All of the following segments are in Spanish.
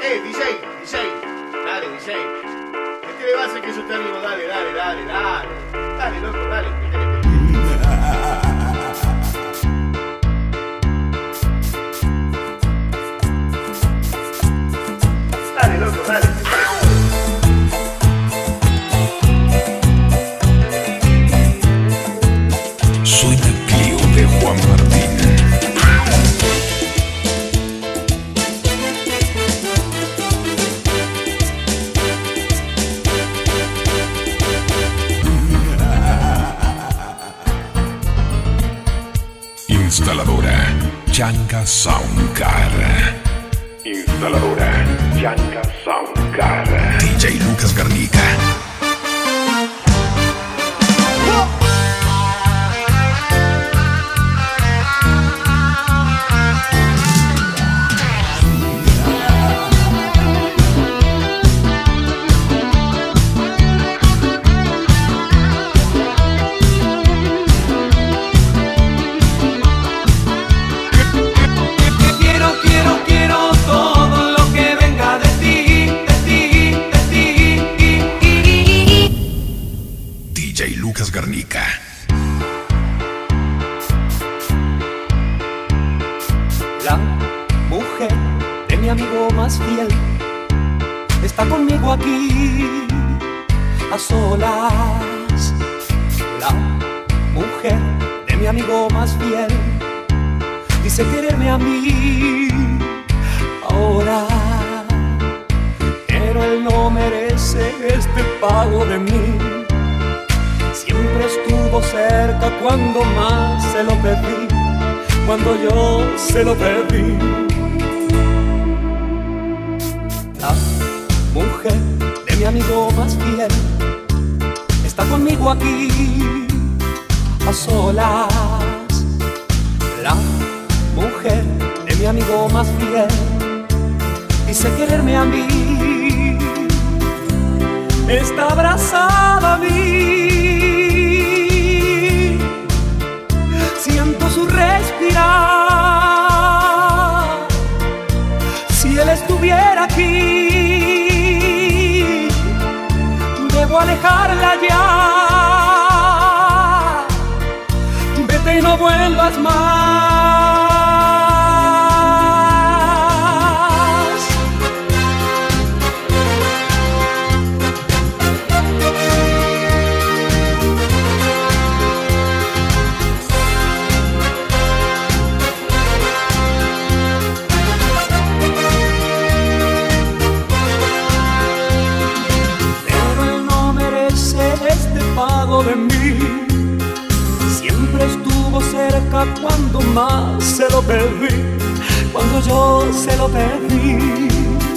DJ. Dale, DJ. Métele base que yo te animo, dale. Dale, loco, dale. Dale, loco, dale. Suena Clio de Juan Martín. Instaladora Changa Soundcar. Instaladora Changa Soundcar. DJ Lucas Garnica. Quiero todo lo que venga de ti. DJ Lucas Garnica. La mujer de mi amigo más fiel está conmigo aquí a solas. La mujer de mi amigo más fiel dice quererme a mí ahora, pero él no merece este pago de mí. Siempre estuvo cerca cuando más se lo pedí, cuando yo se lo pedí. La mujer de mi amigo más fiel está conmigo aquí a solas. La mujer de mi amigo más fiel dice quererme a mí, está abrazada a mí, siento su respirar. Si él estuviera aquí, debo alejarla ya. Vete y no vuelvas más. De mí, siempre estuvo cerca cuando más se lo pedí, cuando yo se lo pedí.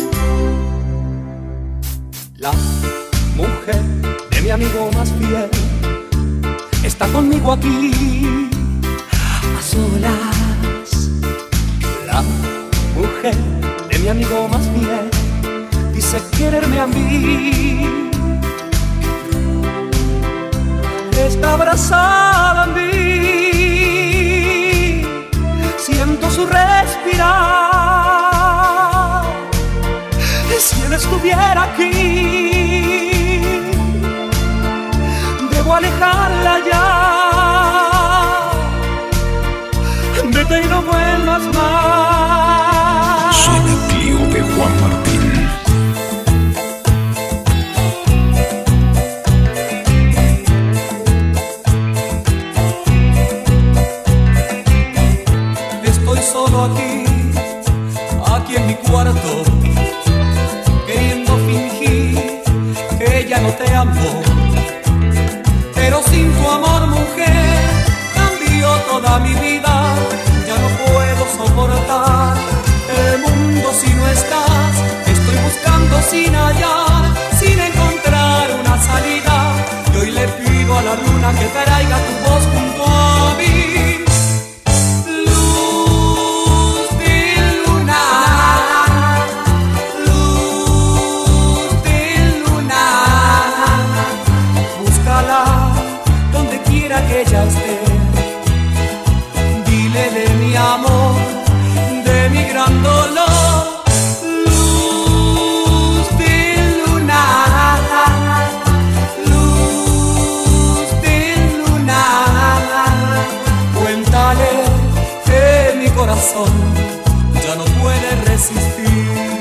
La mujer de mi amigo más fiel está conmigo aquí a solas. La mujer de mi amigo más fiel dice quererme a mí, está abrazada a mí, siento su respirar. Si él estuviera aquí, debo alejarla ya. Vete y no vuelvas más. Suena Clio de Juan Martín. Aquí en mi cuarto, queriendo fingir que ya no te amo, pero sin tu amor, mujer, cambió toda mi vida. Ya no puedo soportar el mundo si no estás. Estoy buscando sin hallar, sin encontrar una salida, y hoy le pido a la luna que traiga tu voz junto a mí. corazón ya no puede resistir.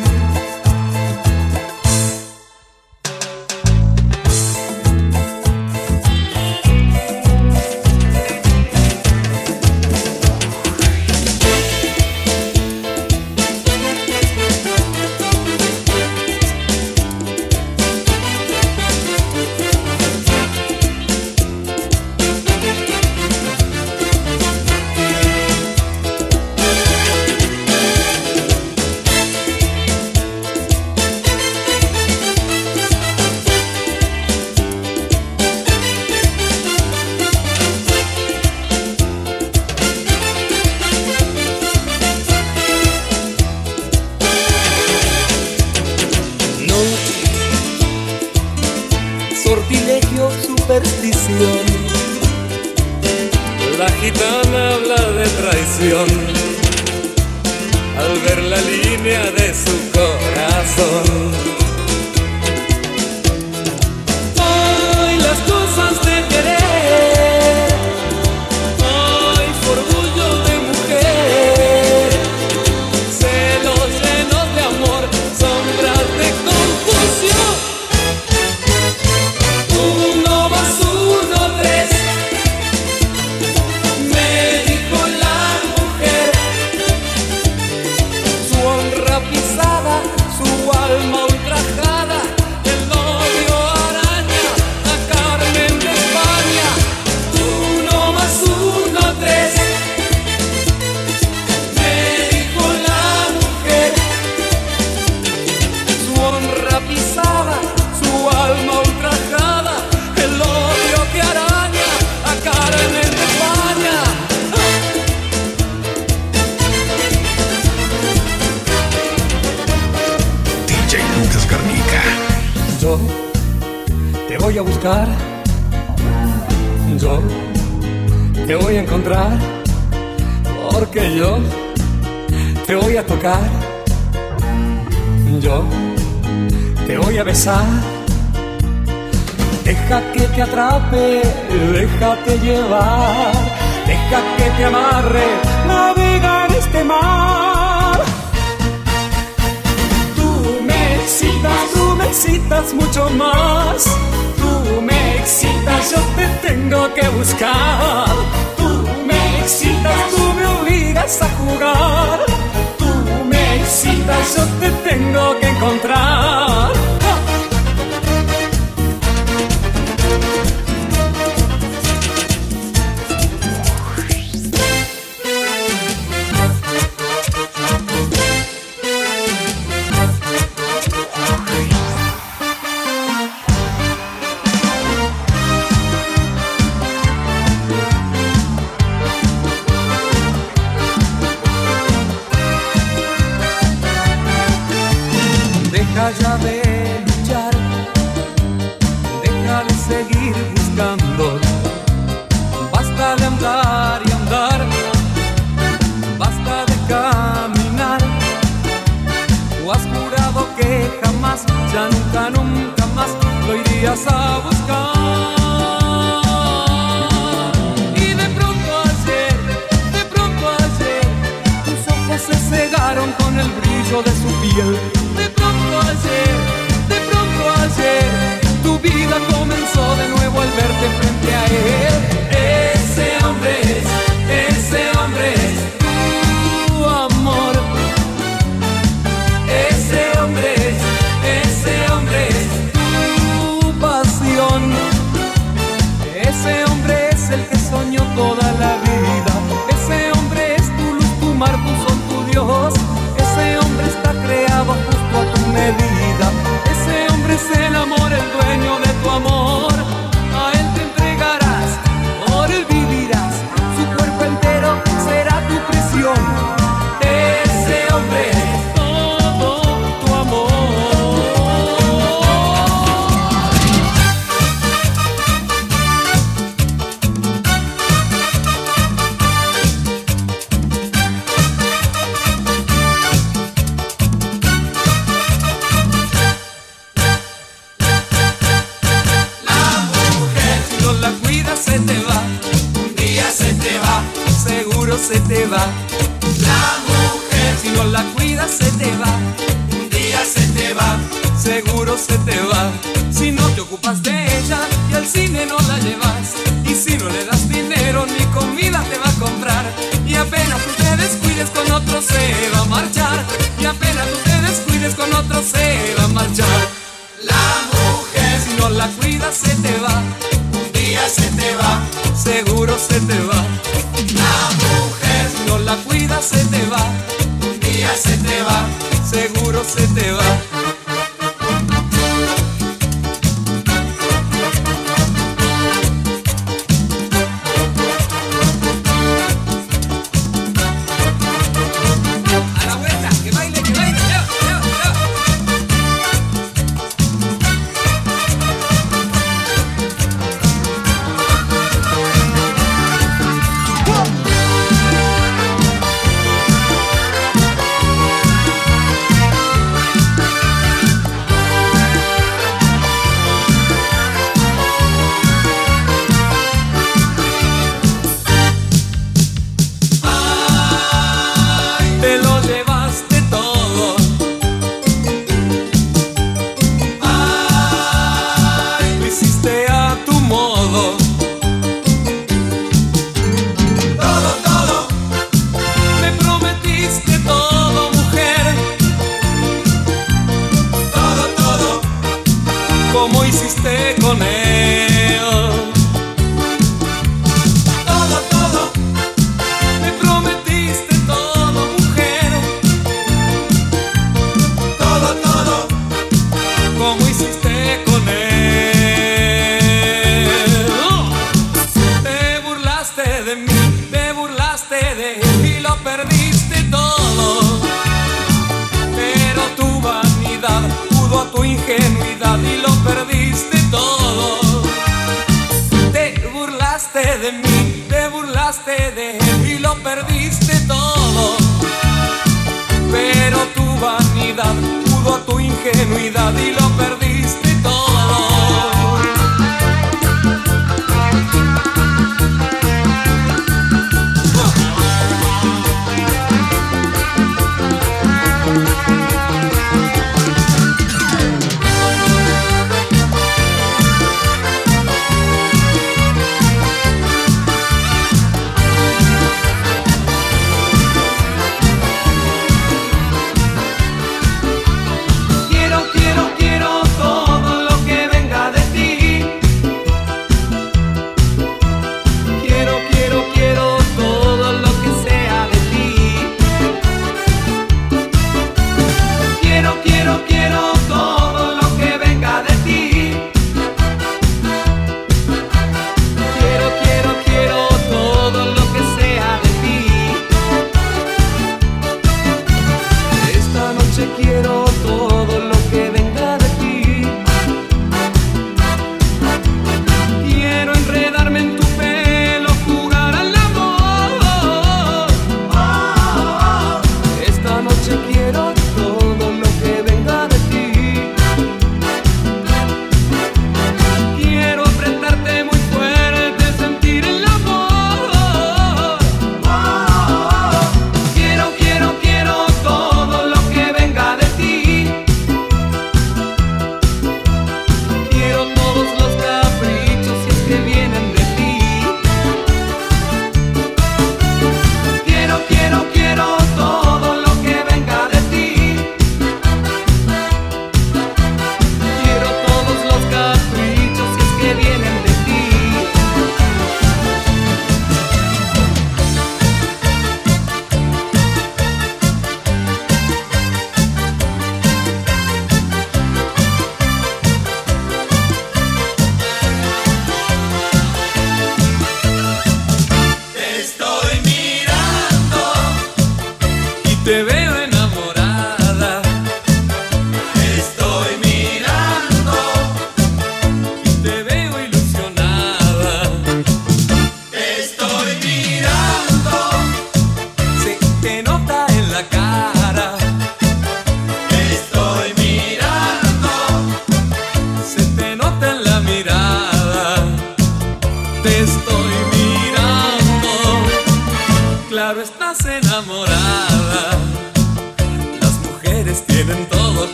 Sortilegio, superstición. La gitana habla de traición al ver la línea de su corazón. Hoy las cosas de querer, hoy por orgullo de mujer, celos llenos de amor, sombras de confusión. Alma ultrajada, el odio araña a Carmen de España. 1 más 1, 3, me dijo la mujer. Su honra pisada, su alma ultrajada, el odio que araña a Carmen de España. Lucas Garnica. Yo te voy a buscar, yo te voy a encontrar, porque yo te voy a tocar, yo te voy a besar. Deja que te atrape, déjate llevar, deja que te amarre, navega en este mar. Tú me excitas mucho más. Tú me excitas, yo te tengo que buscar. Tú me excitas, tú me obligas a jugar. Tú me excitas, yo te tengo que encontrar. Deja ya de luchar, deja de seguir buscando. Basta de andar y andar, basta de caminar. Tú has jurado que jamás, ya nunca, nunca más lo irías a buscar. Y de pronto ayer, tus ojos se cegaron con el brillo de su piel. De pronto ayer, tu vida comenzó de nuevo al verte frente a él. Ese hombre es tu amor. Ese hombre es tu pasión. Ese hombre es el que soñó toda la vida. Ese hombre es tu luz, tu mar, tu sol, tu Dios. Ese hombre está creado justo a tu medida. Ese hombre es el amor, el dueño de tu amor. A él te entregarás, por él vivirás. Su cuerpo entero será tu prisión. Ese hombre es todo tu amor. Se te va, un día se te va, seguro se te va. La no la cuidas se te va, un día se te va, seguro se te va. Si no te ocupas de ella y al cine no la llevas, y si no le das dinero ni comida te va a comprar, y apenas tú te descuides con otro se va a marchar, y apenas tú te descuides con otro se va a marchar. la mujer, Si no la cuidas se te va, un día se te va, seguro se te va. la mujer, Si no la cuidas se te va, un día se te va, seguro se te va. A la vuelta, que baile, lleva, lleva, lleva.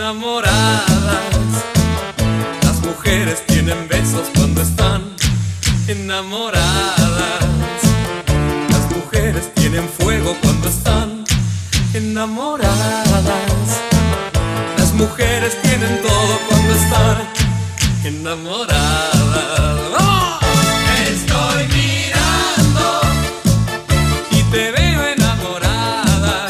enamoradas. Las mujeres tienen besos cuando están enamoradas. Las mujeres tienen fuego cuando están enamoradas. Las mujeres tienen todo cuando están enamoradas. ¡Oh! Estoy mirando y te veo enamorada.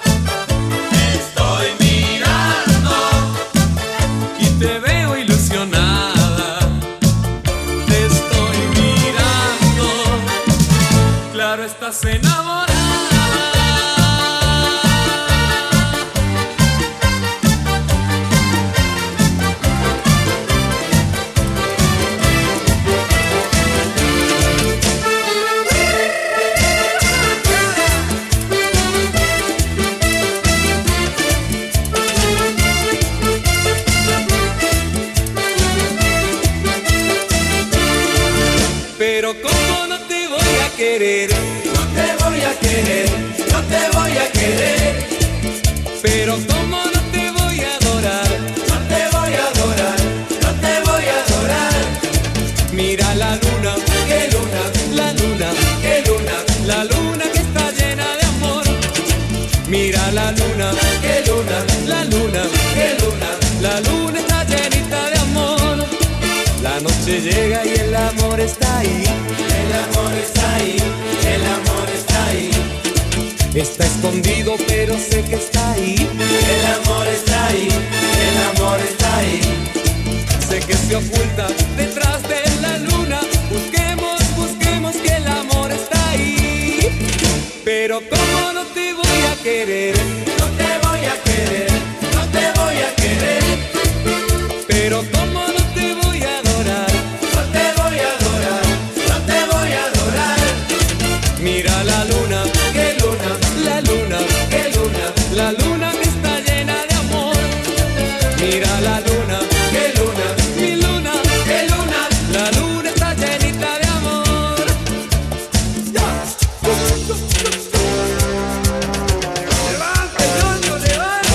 Estoy mirando y te veo ilusionada. Te estoy mirando, claro, estás enamorada. Pero cómo no te voy a querer, No te voy a querer, no te voy a querer. pero cómo no te voy a adorar. No te voy a adorar, no te voy a adorar. Mira la luna, Qué luna, la luna, qué luna, la luna que está llena de amor. Mira la luna, qué luna, la luna, qué luna. la luna está llenita de amor. La noche llega y el amor está ahí. El amor está ahí, el amor está ahí. Está escondido pero sé que está ahí. El amor está ahí, el amor está ahí. Sé que se oculta detrás de la luna. Busquemos, busquemos que el amor está ahí. Pero cómo no te voy a querer, No te voy a querer, no te voy a querer. pero cómo no te voy a adorar. No te voy a adorar, no te voy a adorar. Mira la luna, Qué luna, la luna, qué luna, la luna que está llena de amor. Mira la luna, qué luna, mi luna, qué luna. la luna está llenita de amor. Levante, ñoño, levante.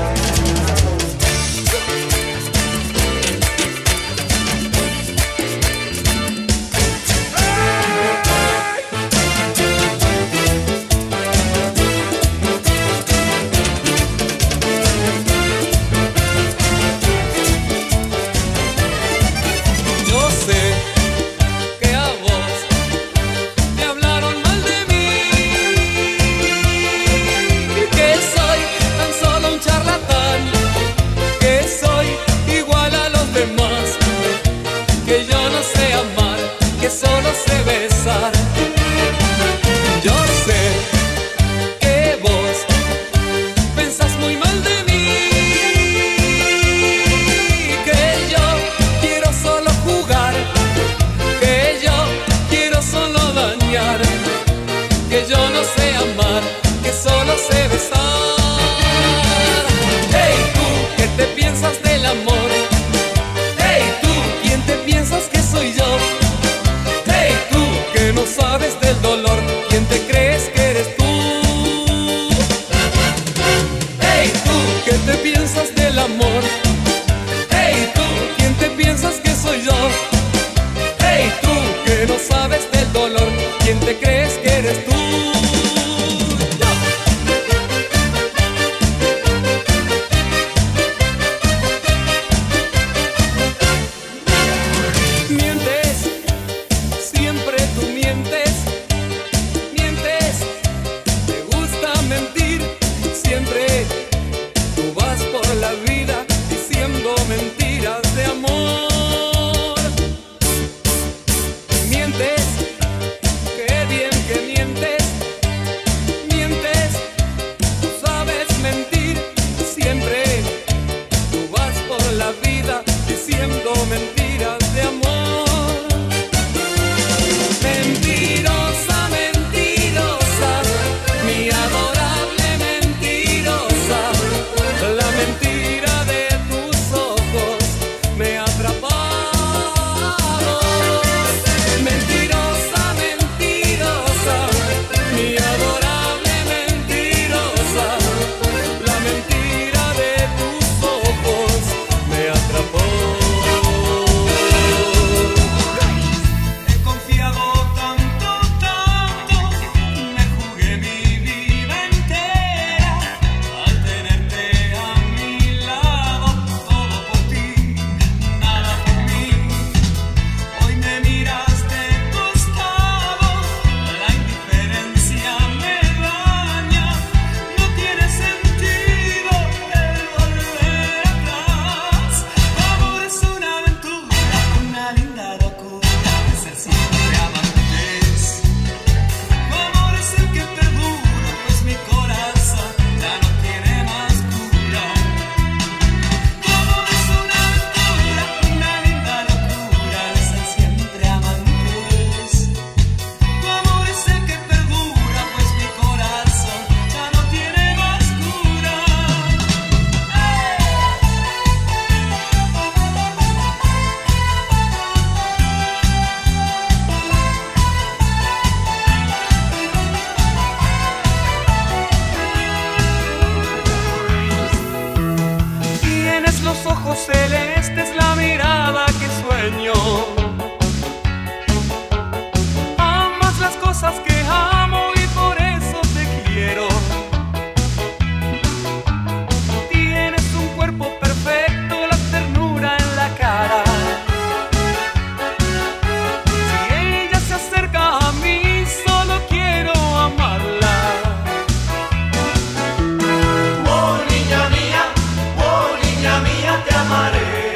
Yo sé que a vos te hablaron mal de mí, que soy tan solo un charlatán, que soy igual a los demás, que yo no sé amar, que solo sé besar. Yo sé que vos pensás muy mal de mí, que yo quiero solo jugar, que yo quiero solo dañar, que yo no sé amar, que solo sé besar. Hey tú, ¿qué te piensas del amor? Hey tú, ¿quién te piensas que soy yo? Hey tú, que no sabes del dolor, ¿quién te crees que eres tú? Hey tú, ¿qué te piensas del amor? Hey tú, ¿quién te piensas que soy yo? Hey tú, que no sabes del dolor, ¿quién te crees que eres tú? celeste es la mirada que sueño. Amas las cosas que amo y por eso te quiero. Tienes un cuerpo perfecto, la ternura en la cara. Si ella se acerca a mí, solo quiero amarla. Oh niña mía, te amaré.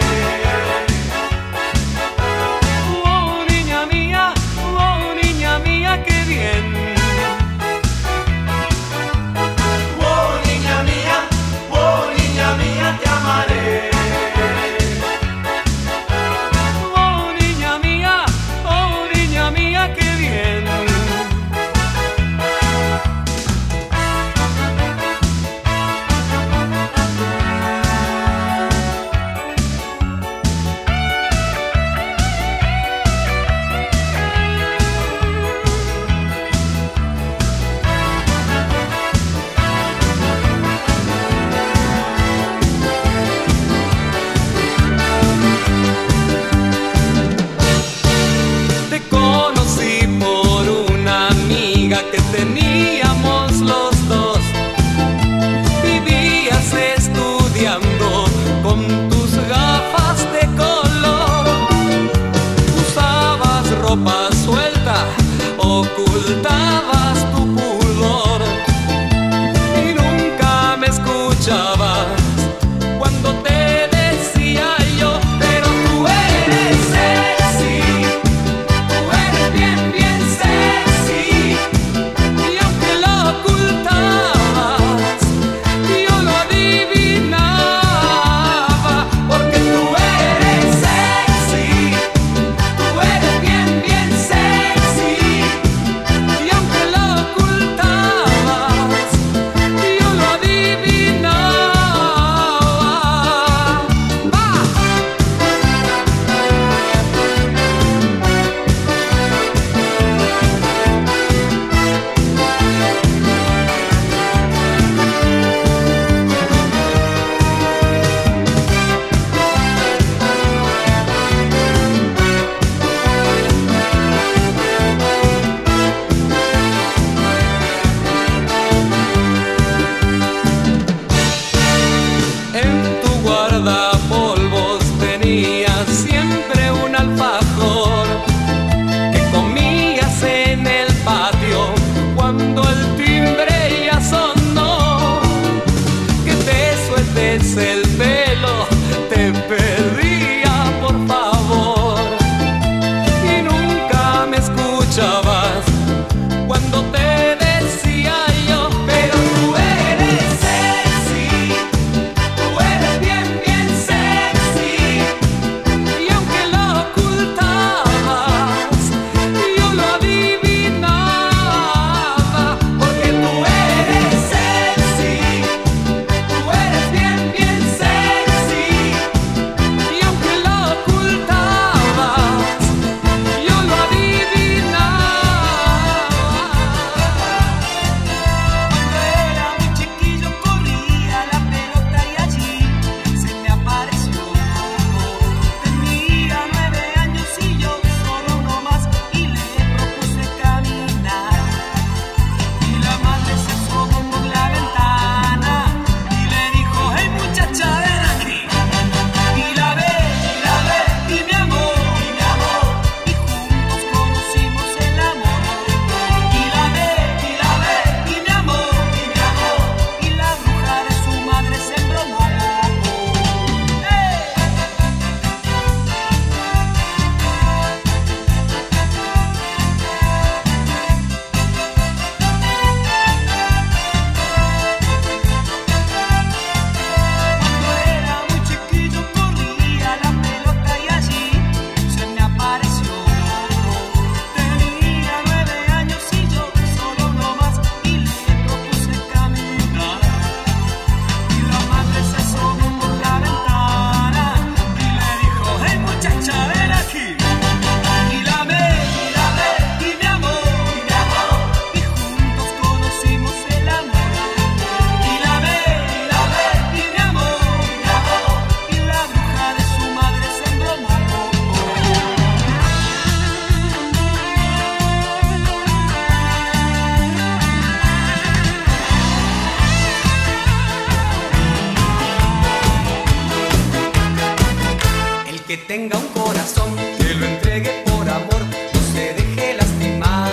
que tenga un corazón, que lo entregue por amor, no se deje lastimar.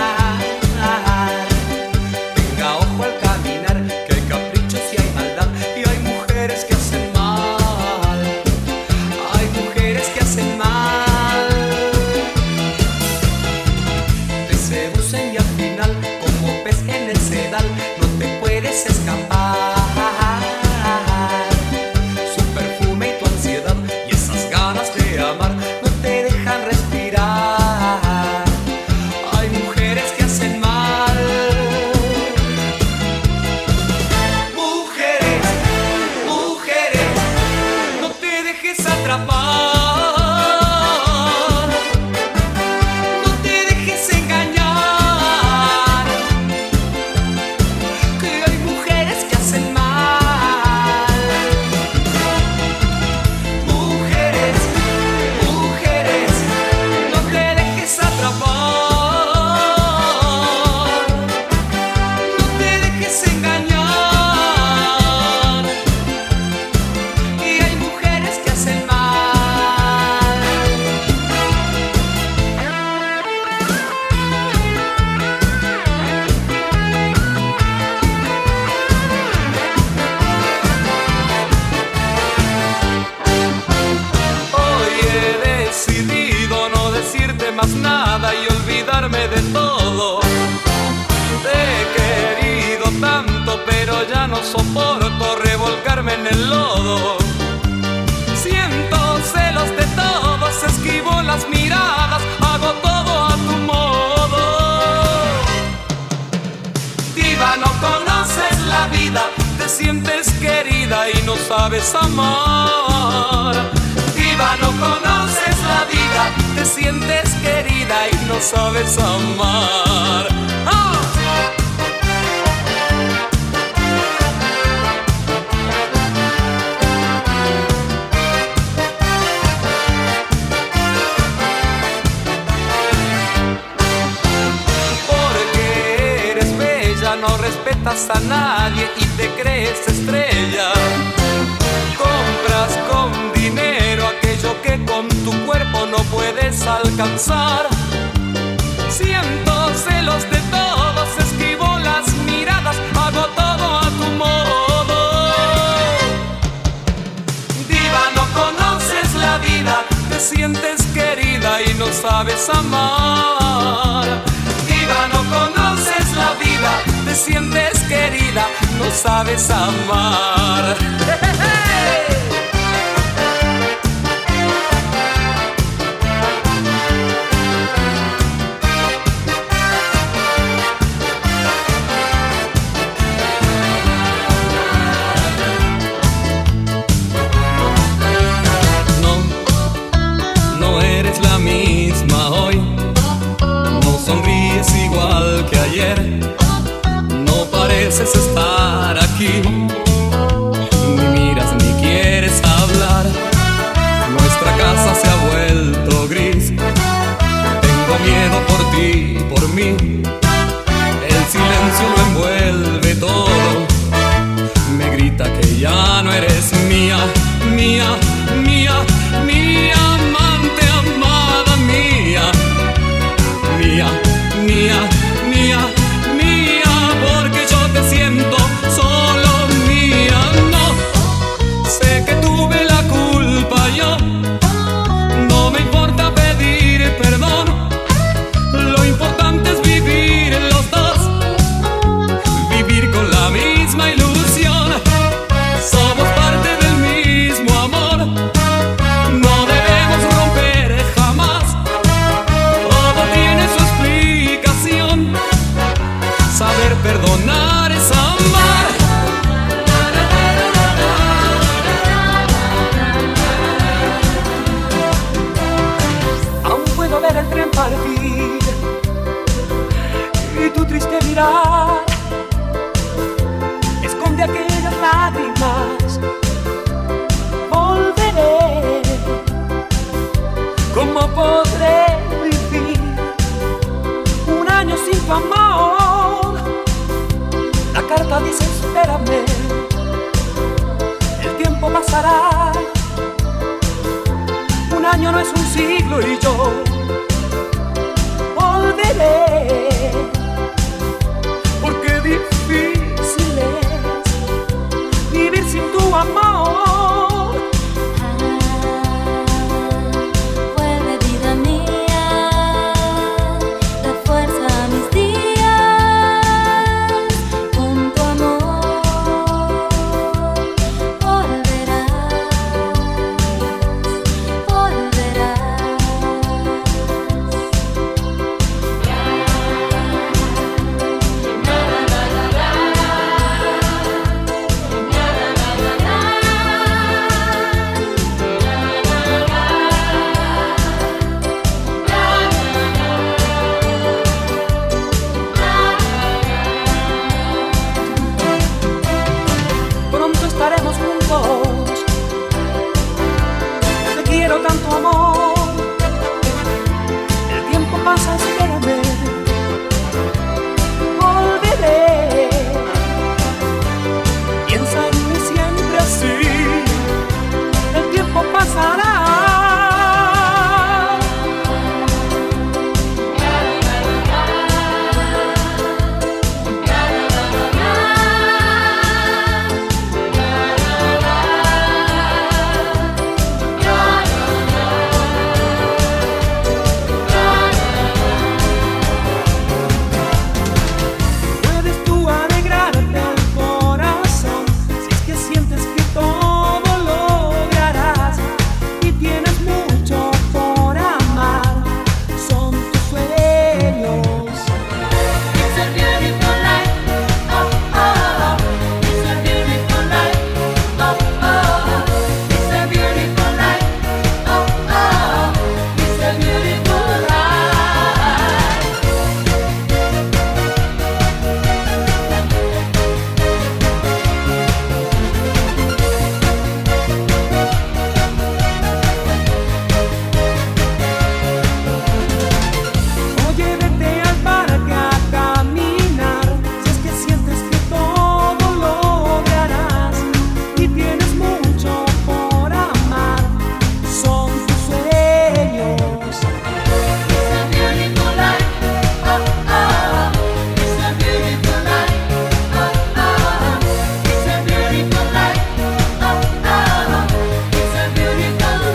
Tenga ojo al caminar, que hay caprichos y hay maldad, y hay mujeres que hacen mal, hay mujeres que hacen mal. Te seducen y al final, como pez en el sedal, no te puedes escapar. Más nada y olvidarme de todo. Te he querido tanto, pero ya no soporto revolcarme en el lodo. Siento celos de todos, esquivo las miradas, hago todo a tu modo. Diva, no conoces la vida, te sientes querida y no sabes amar. Diva, no conoces la vida, te sientes querida y no sabes amar. ¡Oh! Porque eres bella, no respetas a nadie y te crees estrella. Compras con dinero aquello que con tu cuerpo no puedes alcanzar. Siento celos de todos, esquivo las miradas, hago todo a tu modo. Diva, no conoces la vida, te sientes querida y no sabes amar. Diva, no conoces la vida, te sientes querida, no sabes amar. Igual que ayer, no pareces estar aquí, ni miras ni quieres hablar. Nuestra casa se ha vuelto gris, tengo miedo por ti, por mí. El silencio lo envuelve todo, me grita que ya no eres mía, mía, mía, mía, amante, amada mía, mía, mía, mía, mía, porque yo te siento solo mía. No, sé que tuve la culpa yo, no me importa pedir perdón. Lo importante es vivir los dos, vivir con la misma ilusión. Somos parte del mismo amor, no debemos romper jamás. Todo tiene su explicación, saber perdonar es amar. Aún puedo ver el tren partir y tu triste mirar esconde aquellas lágrimas. Volveré, ¿cómo podré vivir un año sin tu amor? La carta dice espérame, el tiempo pasará año no es un siglo y yo volveré, porque difícil es vivir sin tu amor. Vuelve vida mía, da fuerza a mis días, con tu amor volverás, volverás. Pronto estaremos juntos, te quiero tanto amor. El tiempo pasa, espérame, volveré. Piensa en mí siempre así, el tiempo pasará. Puedes tú alegrarte el corazón si es que sientes que todo lograrás y tienes mucho por amar. Son tus sueños. It's a beautiful life, oh oh. It's a beautiful life, oh oh. It's a beautiful life, oh oh. It's a beautiful life. Oye, vete al parque a caminar si es que sientes que todo lograrás y tienes mucho por amar. Son tus sueños. It's a beautiful life, oh oh. It's a beautiful life, oh oh. It's a beautiful life, oh oh. It's a beautiful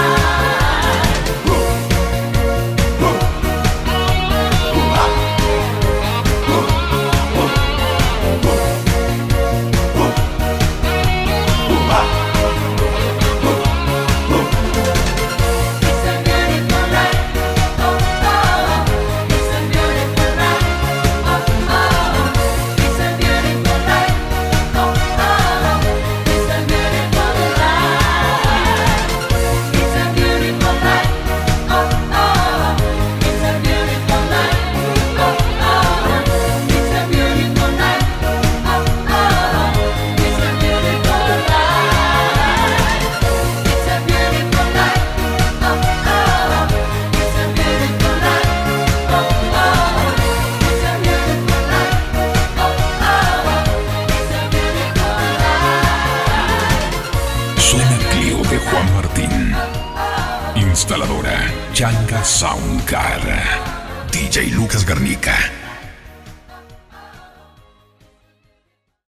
Suena Clio de Juan Martín. Instaladora Changa Sound Car. DJ Lucas Garnica.